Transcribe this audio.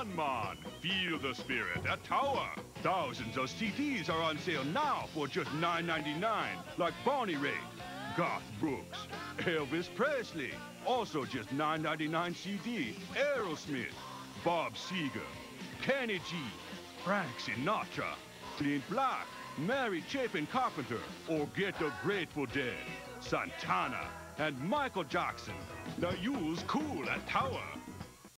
Come on, feel the spirit at Tower. Thousands of CDs are on sale now for just $9.99, like Bonnie Raitt, Garth Brooks, Elvis Presley, also just $9.99 CD, Aerosmith, Bob Seger, Kenny G, Frank Sinatra, Clint Black, Mary Chapin Carpenter, or get the Grateful Dead, Santana, and Michael Jackson. The Yule's cool at Tower.